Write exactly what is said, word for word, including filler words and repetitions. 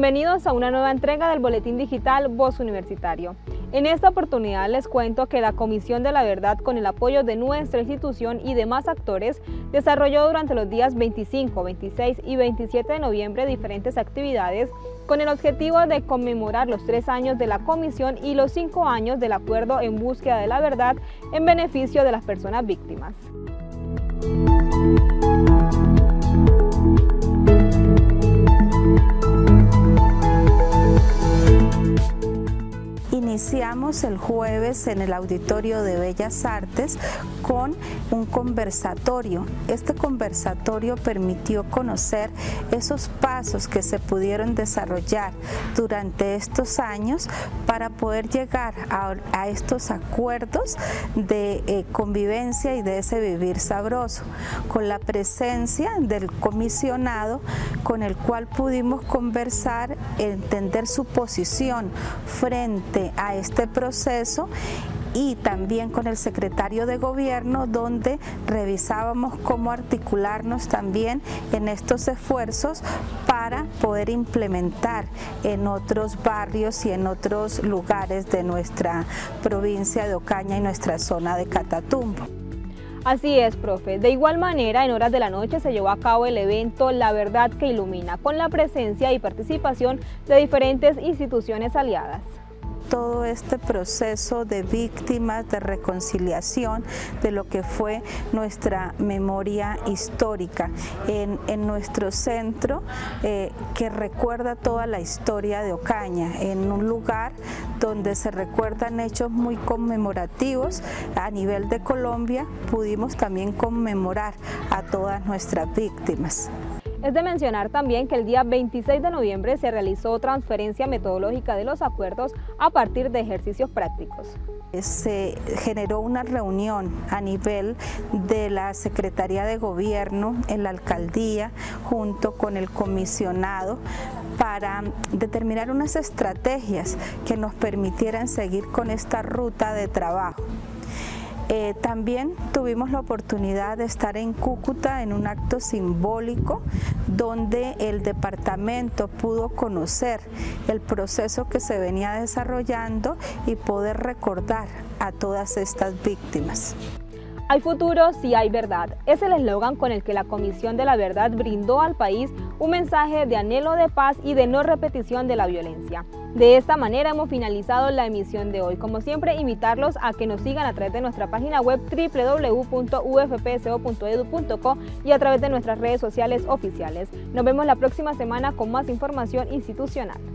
Bienvenidos a una nueva entrega del Boletín Digital Voz Universitario. En esta oportunidad les cuento que la Comisión de la Verdad, con el apoyo de nuestra institución y demás actores, desarrolló durante los días veinticinco, veintiséis y veintisiete de noviembre diferentes actividades con el objetivo de conmemorar los tres años de la Comisión y los cinco años del Acuerdo en Búsqueda de la Verdad en beneficio de las personas víctimas. Iniciamos el jueves en el Auditorio de Bellas Artes con un conversatorio. Este conversatorio permitió conocer esos pasos que se pudieron desarrollar durante estos años para poder llegar a, a estos acuerdos de eh, convivencia y de ese vivir sabroso, con la presencia del comisionado con el cual pudimos conversar, entender su posición frente a a este proceso, y también con el secretario de Gobierno, donde revisábamos cómo articularnos también en estos esfuerzos para poder implementar en otros barrios y en otros lugares de nuestra provincia de Ocaña y nuestra zona de Catatumbo. Así es, profe. De igual manera, en horas de la noche se llevó a cabo el evento La Verdad que Ilumina, con la presencia y participación de diferentes instituciones aliadas. Todo este proceso de víctimas, de reconciliación, de lo que fue nuestra memoria histórica en, en nuestro centro, eh, que recuerda toda la historia de Ocaña, en un lugar donde se recuerdan hechos muy conmemorativos. A nivel de Colombia pudimos también conmemorar a todas nuestras víctimas. Es de mencionar también que el día veintiséis de noviembre se realizó transferencia metodológica de los acuerdos a partir de ejercicios prácticos. Se generó una reunión a nivel de la Secretaría de Gobierno en la alcaldía junto con el comisionado para determinar unas estrategias que nos permitieran seguir con esta ruta de trabajo. Eh, también tuvimos la oportunidad de estar en Cúcuta en un acto simbólico donde el departamento pudo conocer el proceso que se venía desarrollando y poder recordar a todas estas víctimas. Hay futuro si hay verdad. Es el eslogan con el que la Comisión de la Verdad brindó al país un mensaje de anhelo de paz y de no repetición de la violencia. De esta manera hemos finalizado la emisión de hoy. Como siempre, invitarlos a que nos sigan a través de nuestra página web w w w punto u f p s o punto e d u punto co y a través de nuestras redes sociales oficiales. Nos vemos la próxima semana con más información institucional.